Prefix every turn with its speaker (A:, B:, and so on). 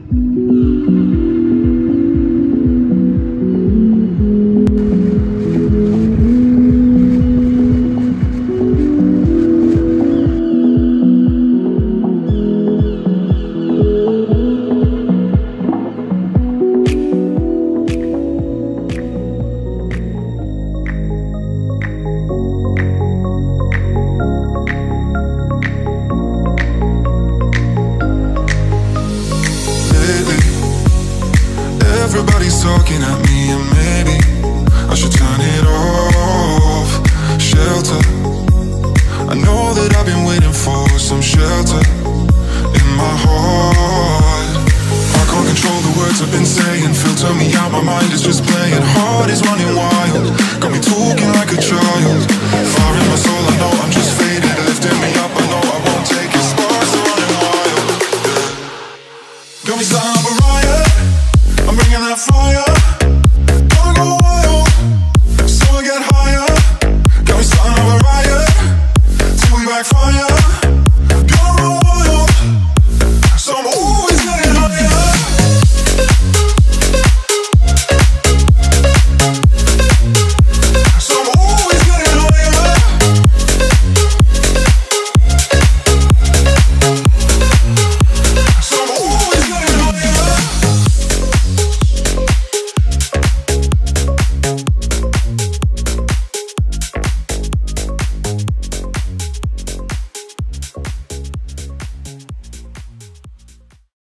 A: Everybody's talking at me, and maybe I should turn it off. Shelter, I know that I've been waiting for some shelter in my heart. I can't control the words I've been saying, filter me out, my mind is just playing. Heart is running wild, got me talking like a child. Fire in my soul, I know I'm just faded, lifting me up, I know I won't take it. Sparks are running wild, yeah. Got me starting up a riot, I'm bringing that fire. Wanna go wild, so I get higher. Got me starting up a riot till we backfire.